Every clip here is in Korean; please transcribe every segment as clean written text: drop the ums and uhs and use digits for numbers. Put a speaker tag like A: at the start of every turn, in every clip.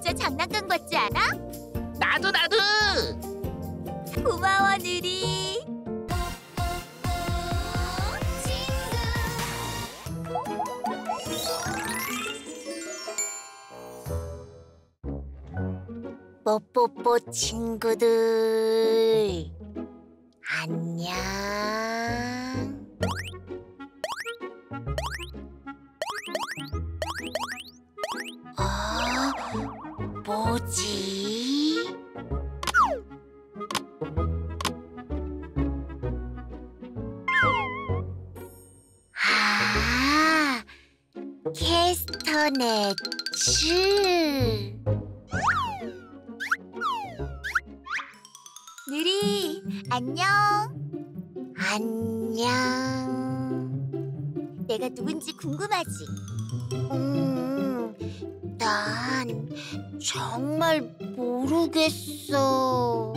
A: 진짜 장난감 같지 않아?
B: 나도.
A: 고마워, 누리. 뽀뽀뽀 친구들, 안녕. 뭐지? 아, 캐스터네츠. 누리, 안녕. 안녕. 내가 누군지 궁금하지? 난 정말 모르겠어.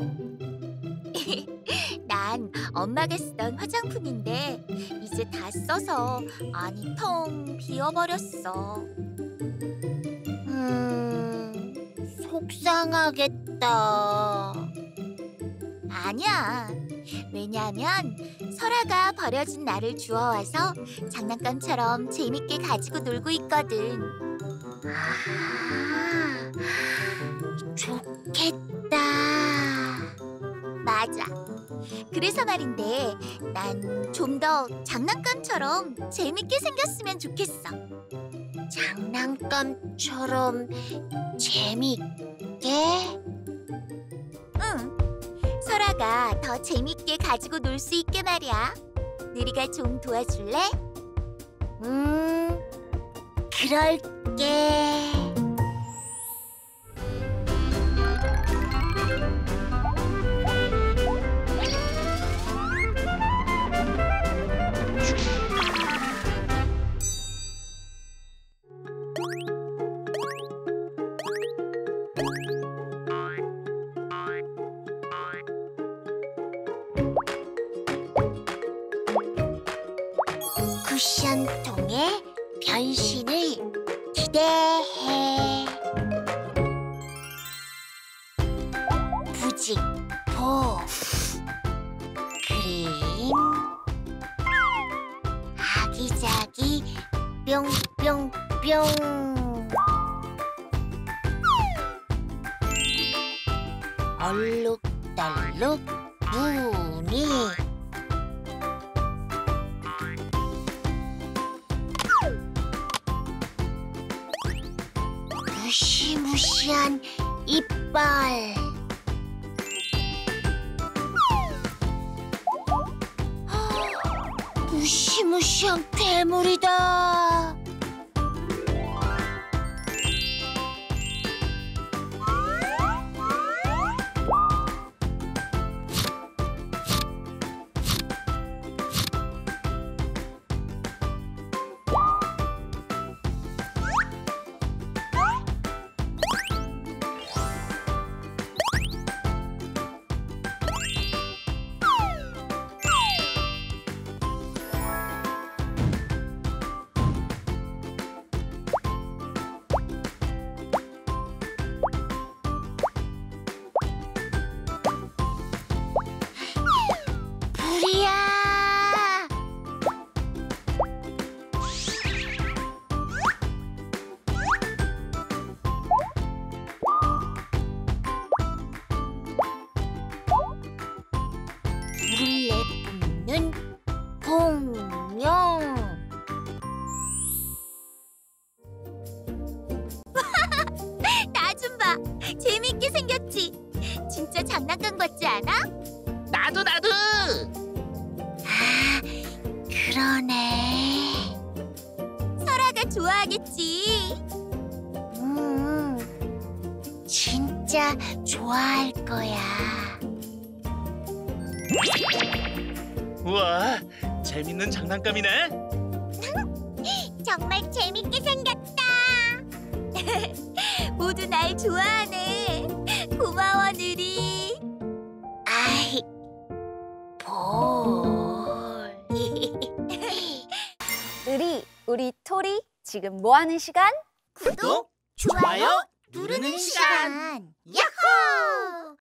A: 난 엄마가 쓰던 화장품인데 이제 다 써서 안이 텅 비어버렸어. 속상하겠다. 아니야. 왜냐하면 설아가 버려진 나를 주워와서 장난감처럼 재밌게 가지고 놀고 있거든. 아, 좋겠다. 맞아. 그래서 말인데 난 좀 더 장난감처럼 재밌게 생겼으면 좋겠어. 장난감처럼 재밌게? 응. 설아가 더 재밌게 가지고 놀 수 있게 말이야. 누리가 좀 도와줄래? 그럴게. 쿠션통의 변신을 기대해. 부직포 그림 아기자기 뿅뿅뿅 얼룩덜룩 무늬 무시무시한 이빨. 무시무시한 괴물이다. 불을 내뿜는 공룡. 나 좀 봐. 재밌게 생겼지? 진짜 장난감 같지 않아?
B: 나도.
A: 아, 그러네. 설아가 좋아하겠지? 진짜 좋아할 거야.
B: 우와, 재밌는 장난감이네.
A: 정말 재밌게 생겼다. 모두 날 좋아하네. 고마워, 누리. 아이, 볼.
C: 누리, 우리 토리 지금 뭐 하는 시간?
A: 구독, 좋아요 누르는 시간. 야호!